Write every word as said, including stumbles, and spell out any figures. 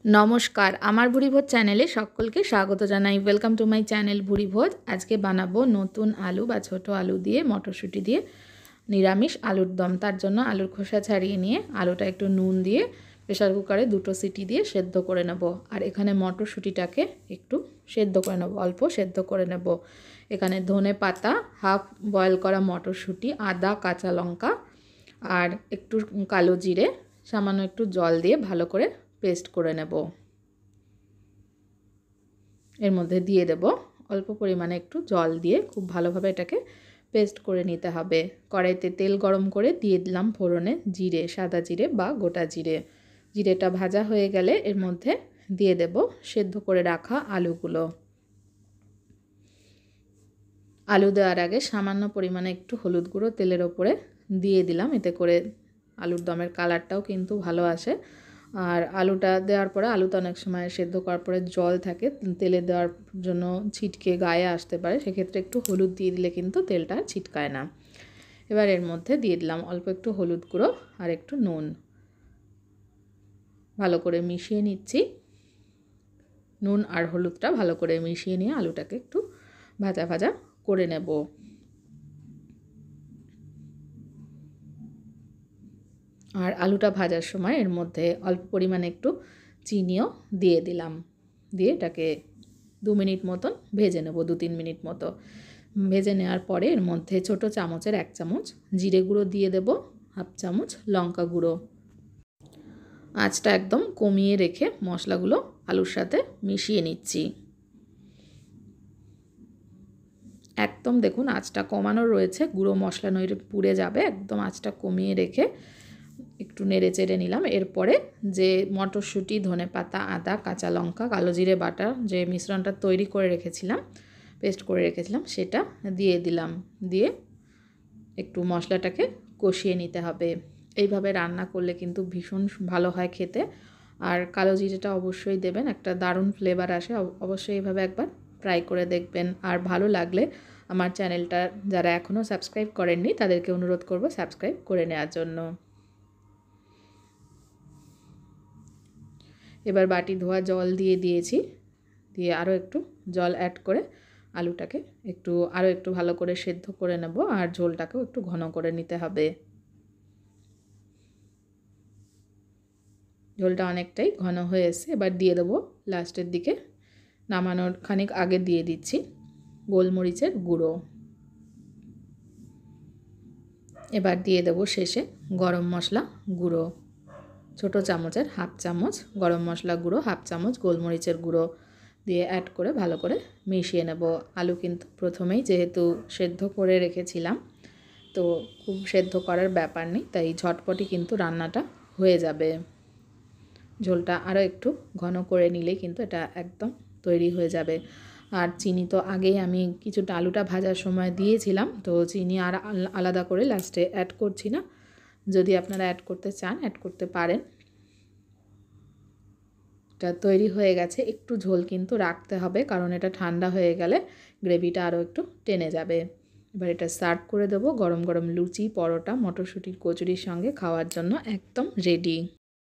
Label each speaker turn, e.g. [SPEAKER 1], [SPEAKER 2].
[SPEAKER 1] নমস্কার, আমার ভুরিভোজ চ্যানেলে সকলকে স্বাগত জানাই। Welcome to my channel Bhurivoj. আজকে বানাবো নতুন আলু বা ছোট আলু দিয়ে মটরশুঁটি দিয়ে নিরামিষ আলুর দম। তার জন্য আলুর খোসা ছাড়িয়ে নিয়ে আলুটা একটু নুন দিয়ে প্রেসার কুকারে দুটো সিটি দিয়ে সেদ্ধ করে নেব। আর এখানে মটরশুঁটিটাকে একটু সেদ্ধ করে নেব, অল্প সেদ্ধ করে নেব। এখানে ধনে পাতা, হাফ বয়েল করা মটরশুঁটি, আদা, কাঁচা লঙ্কা আর একটু কালো জিরে, সামান্য একটু জল দিয়ে ভালো করে পেস্ট করে নেব। এর মধ্যে দিয়ে দেব অল্প পরিমাণে একটু জল দিয়ে খুব ভালোভাবে এটাকে পেস্ট করে নিতে হবে। কড়াইতে তেল গরম করে দিয়ে দিলাম ফোড়নে জিরে, সাদা জিরে বা গোটা জিরে। জিরেটা ভাজা হয়ে গেলে এর মধ্যে দিয়ে দেব সেদ্ধ করে রাখা আলুগুলো। আলু দেওয়ার আগে সামান্য পরিমাণে একটু হলুদ গুঁড়ো তেলের ওপরে দিয়ে দিলাম, এতে করে আলুর দমের কালারটাও কিন্তু ভালো আসে। আর আলুটা দেওয়ার পরে আলুতে অনেক সময় সেদ্ধ করার পরে জল থাকে, তেলে দেওয়ার জন্য ছিটকে গায়ে আসতে পারে, সেক্ষেত্রে একটু হলুদ দিয়ে দিলে কিন্তু তেলটা ছিটকায় না। এবার এর মধ্যে দিয়ে দিলাম অল্প একটু হলুদ গুঁড়ো আর একটু নুন। ভালো করে মিশিয়ে নিচ্ছি। নুন আর হলুদটা ভালো করে মিশিয়ে নিয়ে আলুটাকে একটু ভাজা ভাজা করে নেব। আর আলুটা ভাজার সময় এর মধ্যে অল্প পরিমাণে একটু চিনিও দিয়ে দিলাম, দিয়ে এটাকে দু মিনিট মতন ভেজে নেব, দু তিন মিনিট মতো ভেজে নেওয়ার পরে এর মধ্যে ছোট চামচের এক চামচ জিরে গুঁড়ো দিয়ে দেব, হাফ চামচ লঙ্কা গুঁড়ো। আঁচটা একদম কমিয়ে রেখে মশলাগুলো আলুর সাথে মিশিয়ে নিচ্ছি। একদম দেখুন আঁচটা কমানো রয়েছে, গুঁড়ো মশলা নইলে পুড়ে যাবে। একদম আঁচটা কমিয়ে রেখে একটু নেড়ে চেড়ে নিলাম। এরপরে যে মটরশুঁটি, ধনেপাতা, আদা, কাঁচা লঙ্কা, কালো জিরে বাটা যে মিশ্রণটা তৈরি করে রেখেছিলাম, পেস্ট করে রেখেছিলাম, সেটা দিয়ে দিলাম। দিয়ে একটু মশলাটাকে কষিয়ে নিতে হবে। এইভাবে রান্না করলে কিন্তু ভীষণ ভালো হয় খেতে। আর কালো জিরেটা অবশ্যই দেবেন, একটা দারুণ ফ্লেভার আসে। অবশ্যই এইভাবে একবার ট্রাই করে দেখবেন। আর ভালো লাগলে আমার চ্যানেলটা যারা এখনও সাবস্ক্রাইব করেননি তাদেরকে অনুরোধ করব সাবস্ক্রাইব করে নেওয়ার জন্য। এবার বাটি ধোয়া জল দিয়ে দিয়েছি, দিয়ে আরও একটু জল অ্যাড করে আলুটাকে একটু আরও একটু ভালো করে সেদ্ধ করে নেব। আর ঝোলটাকেও একটু ঘন করে নিতে হবে। ঝোলটা অনেকটাই ঘন হয়ে এসে এবার দিয়ে দেবো লাস্টের দিকে, নামানোর খানিক আগে দিয়ে দিচ্ছি গোলমরিচের গুঁড়ো। এবার দিয়ে দেবো শেষে গরম মশলা গুঁড়ো, ছোট চামচের হাফ চামচ গরম মশলা গুঁড়ো, হাফ চামচ গোলমরিচের গুঁড়ো দিয়ে অ্যাড করে ভালো করে মিশিয়ে নেব। আলু কিন্তু প্রথমেই যেহেতু সেদ্ধ করে রেখেছিলাম, তো খুব সেদ্ধ করার ব্যাপার নেই, তাই ঝটপটি কিন্তু রান্নাটা হয়ে যাবে। ঝোলটা আরও একটু ঘন করে নিলেই কিন্তু এটা একদম তৈরি হয়ে যাবে। আর চিনি তো আগেই আমি কিছুটা আলুটা ভাজার সময় দিয়েছিলাম, তো চিনি আর আলাদা করে লাস্টে অ্যাড করছি না। যদি আপনারা অ্যাড করতে চান অ্যাড করতে পারেন। এটা তৈরি হয়ে গেছে। একটু ঝোল কিন্তু রাখতে হবে, কারণ এটা ঠান্ডা হয়ে গেলে গ্রেভিটা আরও একটু টেনে যাবে। এবার এটা সার্ভ করে দেবো। গরম গরম লুচি, পরোটা, মটরশুঁটির কচুরির সঙ্গে খাওয়ার জন্য একদম রেডি।